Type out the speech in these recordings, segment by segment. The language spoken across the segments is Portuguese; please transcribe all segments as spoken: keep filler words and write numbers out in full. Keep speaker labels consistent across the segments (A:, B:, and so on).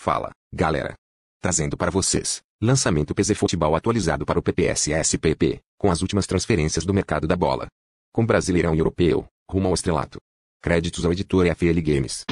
A: Fala, galera. Trazendo para vocês, lançamento P Z Futebol atualizado para o P P S S P P, com as últimas transferências do mercado da bola. Com Brasileirão e Europeu, rumo ao estrelato. Créditos ao editor F L Games.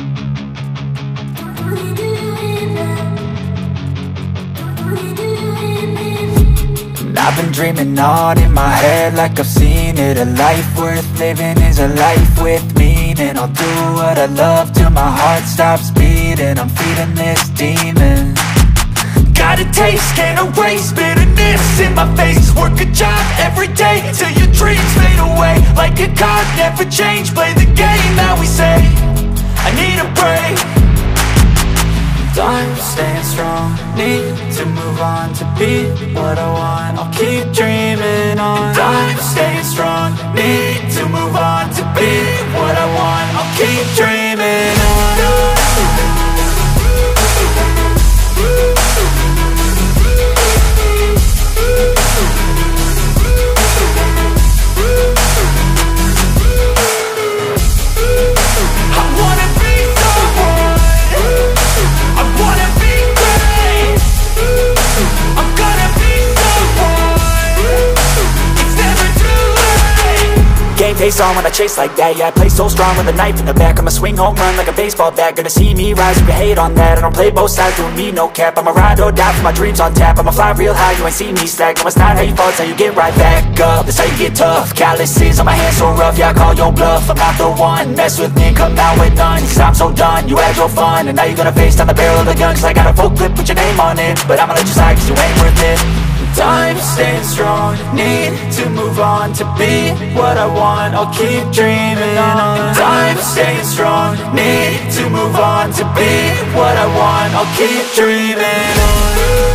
B: I've been dreaming on in my head like I've seen it. A life worth living is a life with meaning. I'll do what I love till my heart stops beating. I'm feeding this demon. Got a taste, can't erase bitterness in my face. Work a job every day till your dreams fade away. Like a card, never change, play the game that we say. I need a break. I'm staying strong, need to move on to be what I want. I'll keep dreaming on. And I'm staying strong, need to move on to be what I want. I'll keep dreaming on. Game face on when I chase like that. Yeah, I play so strong with a knife in the back. I'ma swing home run like a baseball bat. Gonna see me rise if you hate on that. I don't play both sides, doing me no cap. I'ma ride or die for my dreams on tap. I'ma fly real high, you ain't see me slack. No, it's not how you fall, it's how you get right back up. That's how you get tough. Calluses on my hands so rough, yeah, I call your bluff. I'm not the one, mess with me and come out with none. Cause I'm so done, you had your fun. And now you're gonna face down the barrel of the gun. Cause I got a full clip with your name on it. But I'ma let you slide cause you ain't worth it. I'm staying strong, need to move on to be what I want. I'll keep dreaming on. I'm staying strong, need to move on to be what I want. I'll keep dreaming on.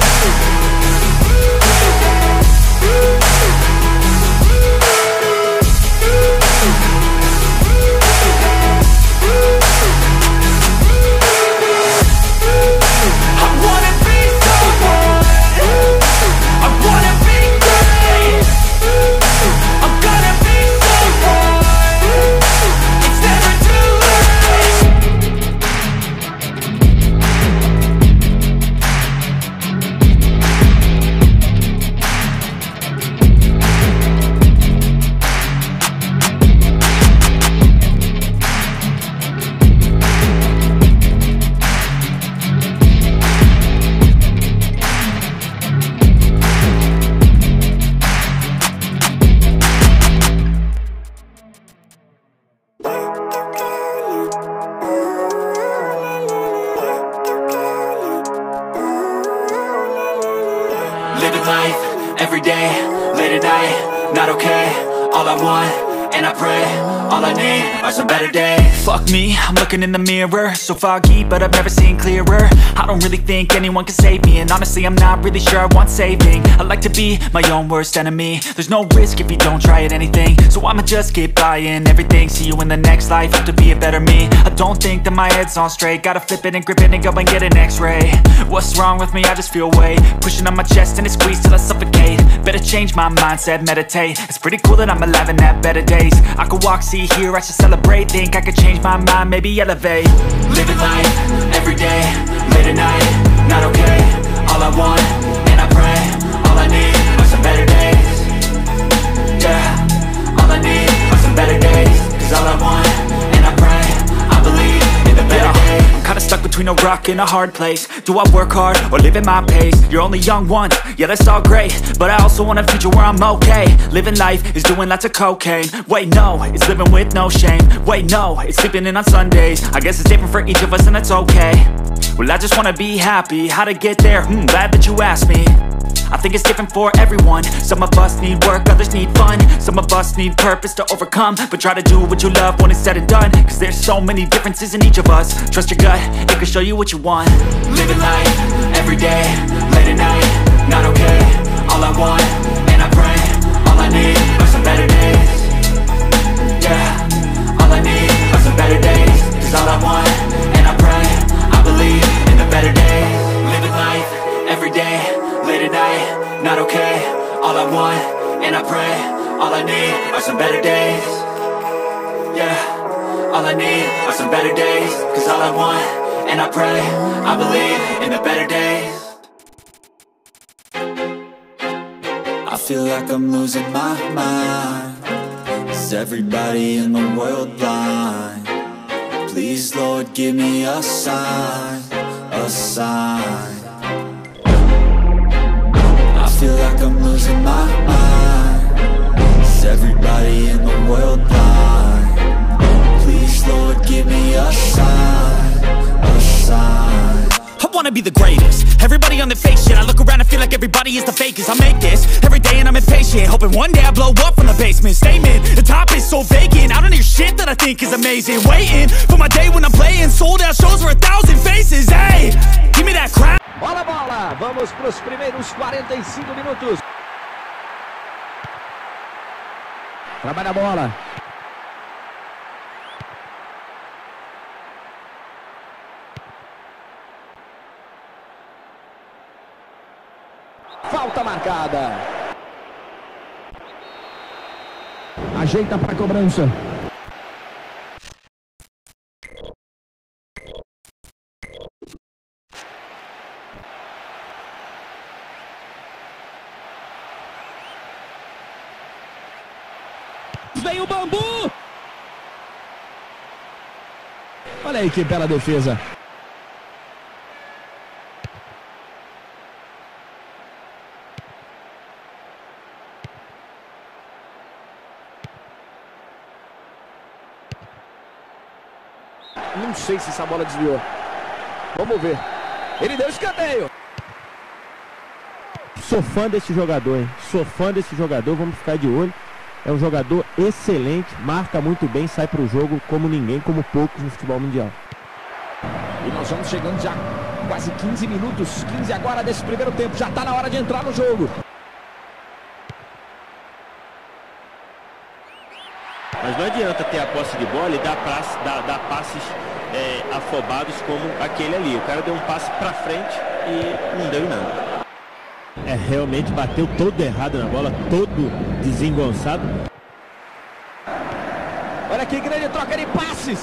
B: Living life, every day, late at night, not okay. All I want, and I pray, all I need are some better days. Fuck me, I'm looking in the mirror, so foggy, but I've never seen clearer. I don't really think anyone can save me, and honestly I'm not really sure I want saving. I like to be my own worst enemy. There's no risk if you don't try at anything, so I'ma just keep buying everything. See you in the next life, have to be a better me. I don't think that my head's on straight, gotta flip it and grip it and go and get an x-ray. What's wrong with me? I just feel weight pushing on my chest and it squeezes till I suffocate. Better change my mindset, meditate. It's pretty cool that I'm alive and have better days. I could walk, see, hear, I should celebrate. Think I could change my mind, maybe elevate. Living life, every day, late at night, not okay. All I want, and I pray, all I need are some better days. Yeah, all I need are some better days. Cause all I want, and I pray, I believe in the better days. I'm kinda stuck between a rock and a hard place. Do I work hard or live at my pace? You're only young once, yeah that's all great, but I also want a future where I'm okay. Living life is doing lots of cocaine. Wait no, it's living with no shame. Wait no, it's sleeping in on Sundays. I guess it's different for each of us and that's okay. Well I just wanna be happy, how to get there? Hmm, glad that you asked me. I think it's different for everyone. Some of us need work, others need fun. Some of us need purpose to overcome. But try to do what you love when it's said and done. Cause there's so many differences in each of us. Trust your gut, it can show you what you want. Living life, every day, late at night, not okay. All I want, and I pray, all I need are some better days. Yeah, all I need are some better days. Cause all I want, and I pray, I believe in the better days. Living life, every day, late at night, not okay. All I want, and I pray, all I need are some better days. Yeah, all I need are some better days. Cause all I want, and I pray, I believe in the better days. I feel like I'm losing my mind. Is everybody in the world blind? Please, Lord, give me a sign, a sign. I feel like I'm losing my mind. Is everybody in the world blind? Please, Lord, give me a sign, a sign.
C: I wanna be the greatest. Everybody on the fake shit. I look around and feel like everybody is the fakest. I make this every day and I'm impatient, hoping one day I blow up from the basement. Statement, the top is so vacant. I don't hear shit that I think is amazing. Waiting for my day when I'm playing sold out shows for a thousand faces. Hey, give me that crowd.
D: Bola, bola. Vamos pros primeiros quarenta e cinco minutos. Trabalha a bola. Falta marcada. Ajeita para a cobrança. Vem o Bambu. Olha aí que bela defesa. Não sei se essa bola desviou. Vamos ver. Ele deu escanteio.
E: Sou fã desse jogador, hein? Sou fã desse jogador, vamos ficar de olho. É um jogador excelente, marca muito bem, sai para o jogo como ninguém, como poucos no futebol mundial.
D: E nós vamos chegando já quase quinze minutos, quinze agora desse primeiro tempo. Já está na hora de entrar no jogo.
F: Mas não adianta ter a posse de bola e dar, praça, dar, dar passes é, afobados como aquele ali. O cara deu um passe para frente e não deu em nada.
E: É, realmente bateu todo errado na bola, todo desengonçado.
D: Olha que grande troca de passes.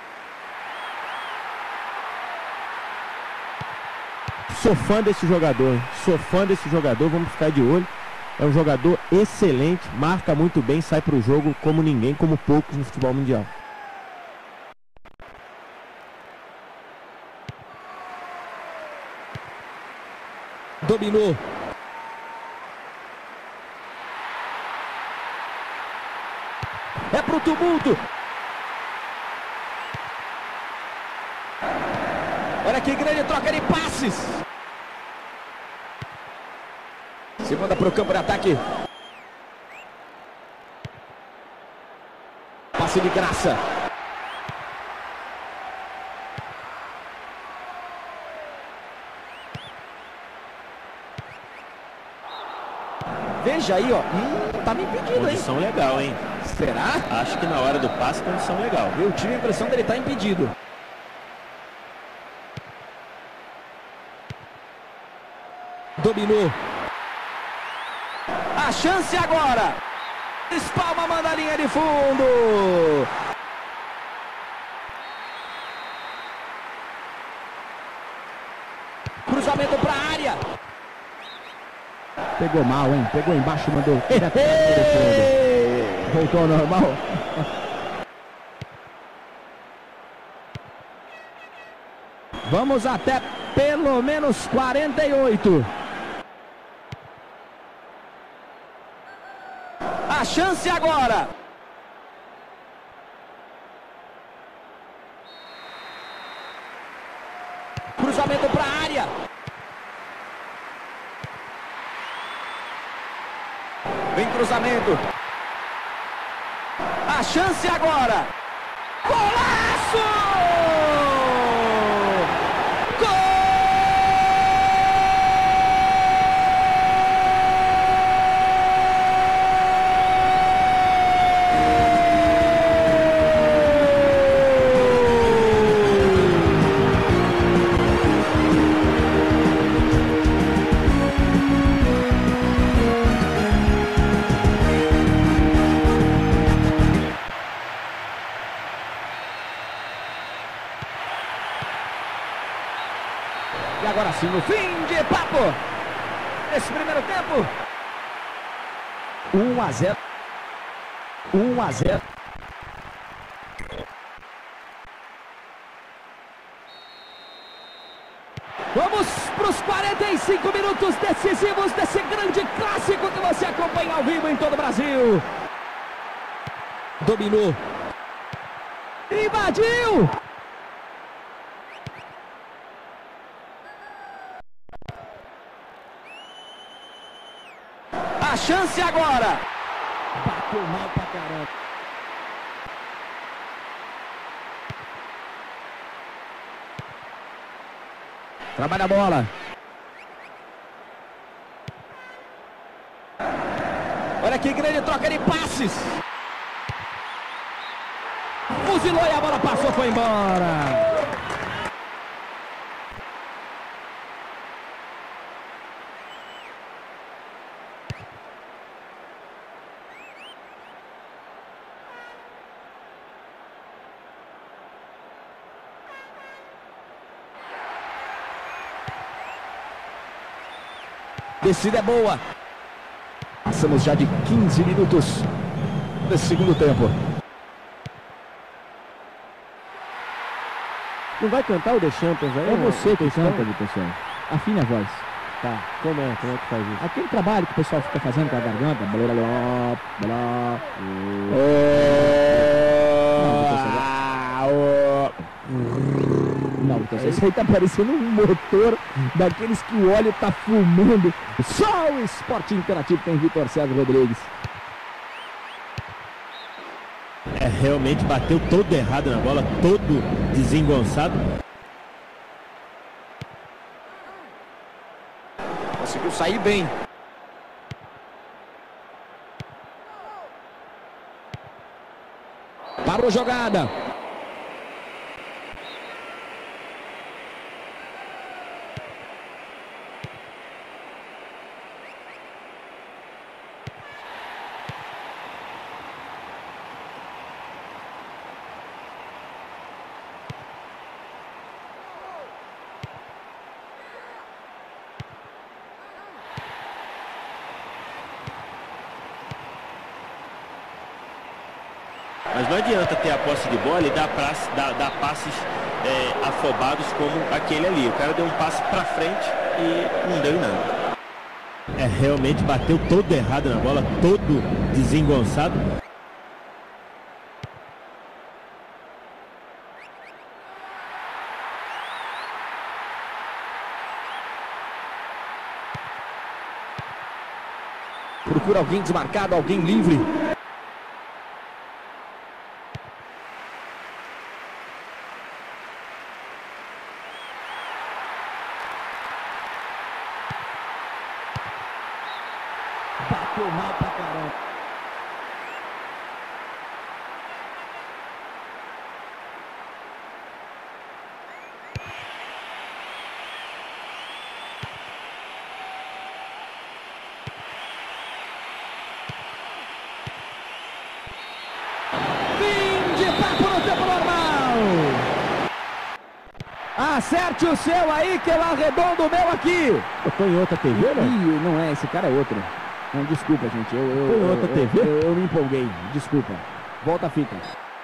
E: Sou fã desse jogador, hein? Sou fã desse jogador, vamos ficar de olho. É um jogador excelente, marca muito bem, sai para o jogo como ninguém, como poucos no futebol mundial.
D: Dominou. É pro tumulto. Olha que grande troca de passes. Se manda pro campo de ataque. Passe de graça. Veja aí, ó. Hum, tá me impedindo, hein?
F: Condição legal, hein?
D: Será?
F: Acho que na hora do passe, condição legal.
D: Eu tive a impressão dele estar impedido. Dominou. A chance agora. Espalma, manda a linha de fundo. Cruzamento para a área.
E: Pegou mal, hein? Pegou embaixo, mandou. Voltou ao normal.
D: Vamos até pelo menos quarenta e oito. A chance agora. Cruzamento para a área. Vem cruzamento. A chance agora. Golaço! assim no fim de papo. Nesse primeiro tempo. um a zero. um a zero. Vamos para os quarenta e cinco minutos decisivos desse grande clássico que você acompanha ao vivo em todo o Brasil. Dominou. Invadiu. A chance agora. Bateu mal pra caramba. Trabalha a bola. Olha que grande troca de passes. Fuzilou e a bola passou, foi embora. Descida é boa. Passamos já de quinze minutos desse segundo tempo.
E: Não vai cantar o The Champions aí?
G: É você que canta, pessoal. Afine a voz.
E: Tá, como é? Como é que faz isso?
G: Aquele trabalho que o pessoal fica fazendo com a garganta. Blá, blá, blá, blá. Não, então,
D: Esse aí tá parecendo um motor daqueles que o óleo tá fumando. Só o Esporte Interativo tem Vitor César Rodrigues.
E: É, realmente bateu todo errado na bola, todo desengonçado.
D: Conseguiu sair bem. Parou a jogada.
F: Mas não adianta ter a posse de bola e dar, praça, dar, dar passes é, afobados como aquele ali. O cara deu um passe pra frente e não deu em nada.
E: É, realmente bateu todo errado na bola, todo desengonçado.
D: Procura alguém desmarcado, alguém livre. Bateu mal pra caramba. Fim de papo no tempo normal. Acerte o seu aí que eu arredondo o meu aqui.
E: Eu tô em outra T V, né?
G: Ih, não é, esse cara é outro. Não, desculpa, gente. Eu, eu,
E: Foi
G: eu,
E: outra
G: eu,
E: T V?
G: Eu, eu, eu me empolguei. Desculpa. Volta a fita.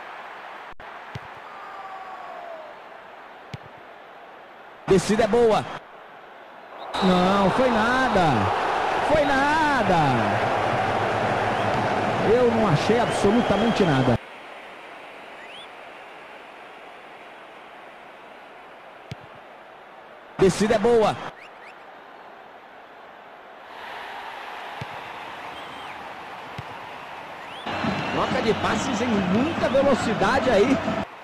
D: Descida é boa. Não, foi nada. Foi nada. Eu não achei absolutamente nada. Descida é boa. Troca de passes em muita velocidade aí.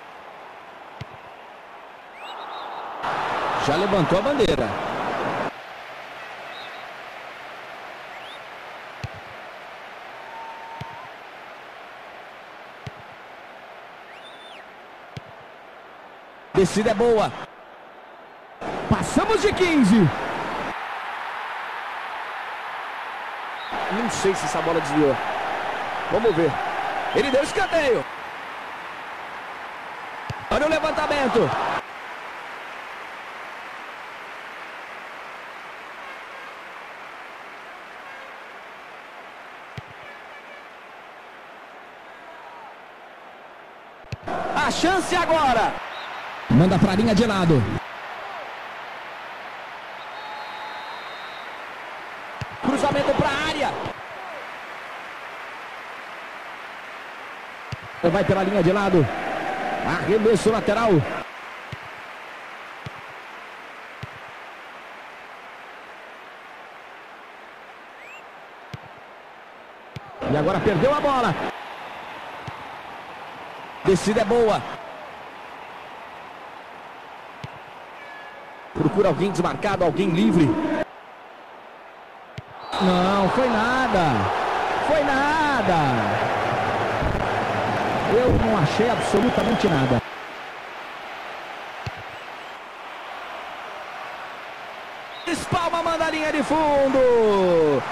D: Já levantou a bandeira. Descida é boa. Passamos de quinze. Não sei se essa bola desviou. Vamos ver. Ele deu escanteio. Olha o levantamento. A chance agora. Manda pra linha de lado. Cruzamento pra área. Vai pela linha de lado. Arremesso lateral. E agora perdeu a bola. Descida é boa. Procura alguém desmarcado, alguém livre. Não, foi nada. Foi nada. Eu não achei absolutamente nada. Espalma, manda a linha de fundo.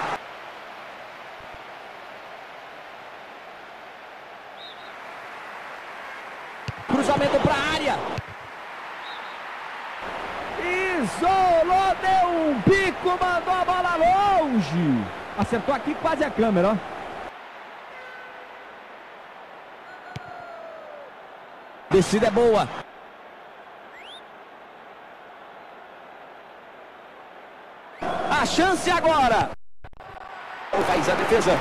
D: Cruzamento para a área. Isolou, deu um bico, mandou a bola longe. Acertou aqui quase a câmera, ó. Descida é boa. A chance agora. Faz a defesa.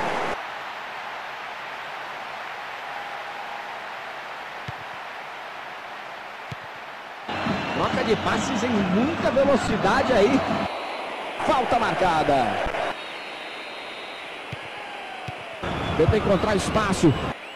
D: Troca de passes em muita velocidade aí. Falta marcada. Tenta encontrar espaço.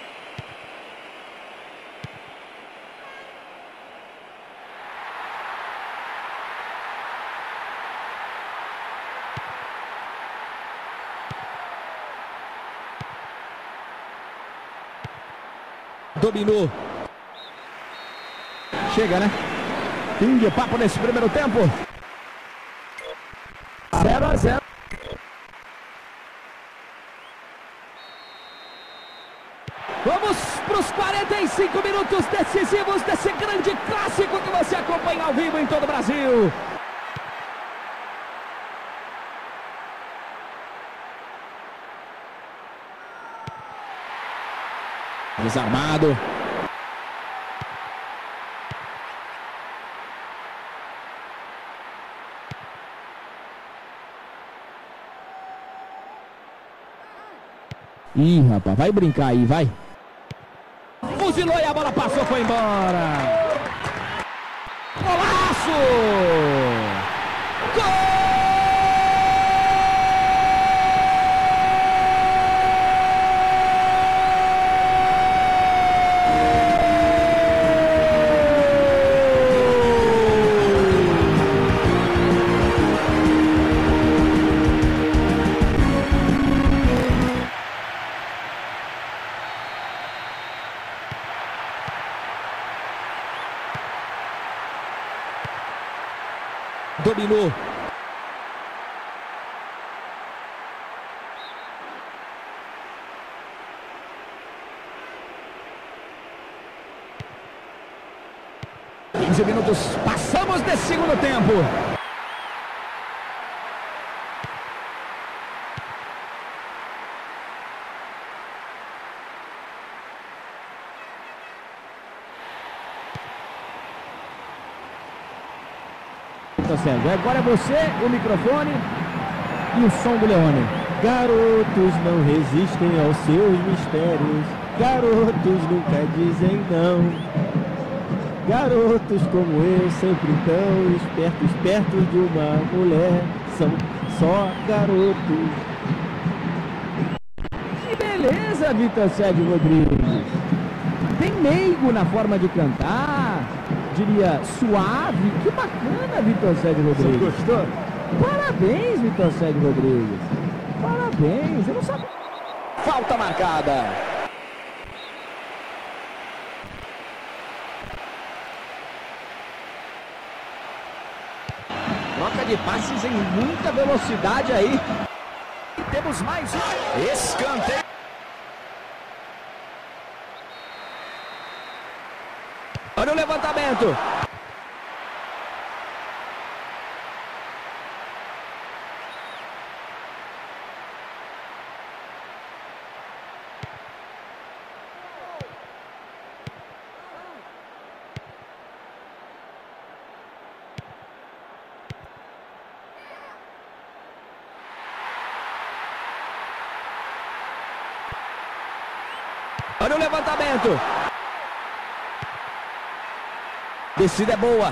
D: Dominou. Chega, né? Fim de papo nesse primeiro tempo. zero a zero. Vamos para os quarenta e cinco minutos decisivos desse grande clássico que você acompanha ao vivo em todo o Brasil. Desarmado. Ih, rapaz, vai brincar aí, vai. Fuzilou e a bola passou, foi embora. Golaço! Gol! Dominou. quinze minutos, passamos desse segundo tempo. Tá certo. Agora é você, o microfone e o som do Leone.
E: Garotos não resistem aos seus mistérios. Garotos nunca dizem não. Garotos como eu, sempre tão espertos, perto de uma mulher. São só garotos.
D: Que beleza, Vitor Sérgio Rodrigues. Bem meigo na forma de cantar. Diria suave. Que bacana, Vitor Sérgio Rodrigues.
E: Você gostou?
D: Parabéns, Vitor Sérgio Rodrigues. Parabéns. Eu não sabia. Falta marcada. Troca de passes em muita velocidade aí. E temos mais um escanteio. Olha o levantamento. Olha o levantamento. Descida é boa.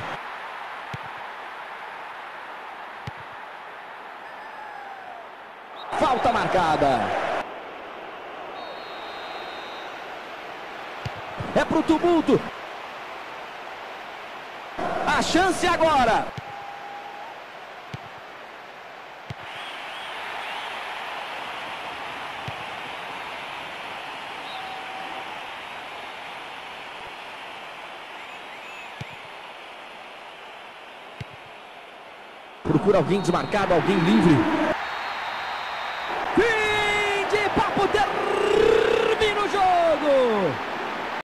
D: Falta marcada. É pro tumulto. A chance agora. Procura alguém desmarcado, alguém livre.